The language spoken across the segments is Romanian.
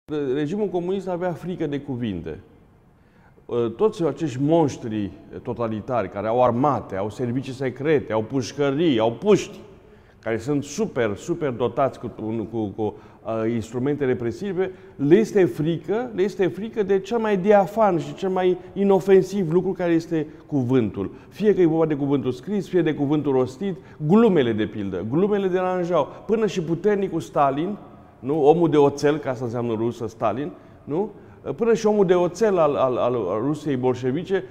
Regimul comunist avea frică de cuvinte. Toți acești monștri totalitari care au armate, au servicii secrete, au pușcării, au puști, care sunt super dotați cu instrumente represive, le este frică de cel mai diafan și cel mai inofensiv lucru care este cuvântul. Fie că e vorba de cuvântul scris, fie de cuvântul rostit, glumele de pildă. Glumele deranjau. Până și puternicul Stalin, nu? Omul de oțel, ca să înseamnă rusă Stalin, nu? Până și omul de oțel al Rusiei bolșevice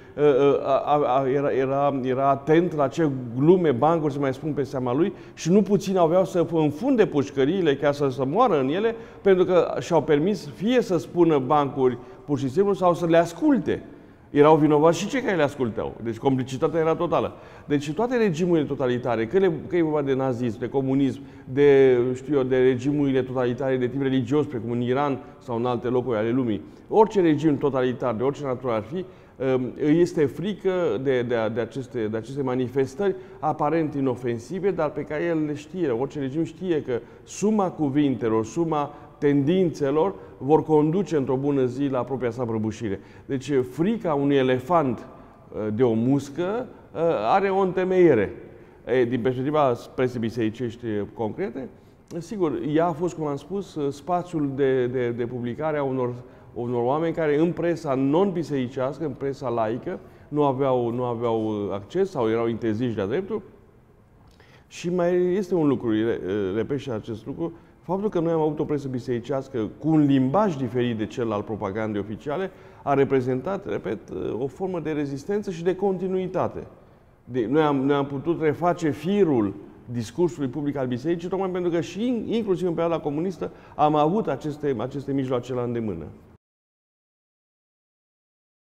era atent la ce glume, bancuri, să mai spun, pe seama lui și nu puțin aveau să înfunde pușcăriile, chiar să moară în ele, pentru că și-au permis fie să spună bancuri pur și simplu sau să le asculte. Erau vinovați și cei care le ascultau. Deci complicitatea era totală. Deci toate regimurile totalitare, că e vorba de nazism, de comunism, de regimurile totalitare de tip religios, precum în Iran sau în alte locuri ale lumii, orice regim totalitar, de orice natură ar fi, îi este frică de aceste manifestări aparent inofensive, dar pe care el le știe. Orice regim știe că suma cuvintelor, suma tendințelor vor conduce într-o bună zi la propria sa prăbușire. Deci frica unui elefant de o muscă are o întemeiere. Din perspectiva presei bisericești concrete, sigur, ea a fost, cum am spus, spațiul de publicare a unor oameni care în presa non-bisericească, în presa laică, nu aveau acces sau erau interziși de-a dreptul. Și mai este un lucru, repet și acest lucru, faptul că noi am avut o presă bisericească cu un limbaj diferit de cel al propagandei oficiale a reprezentat, repet, o formă de rezistență și de continuitate. Noi am putut reface firul discursului public al bisericii, tocmai pentru că și inclusiv în perioada comunistă am avut aceste mijloace la îndemână.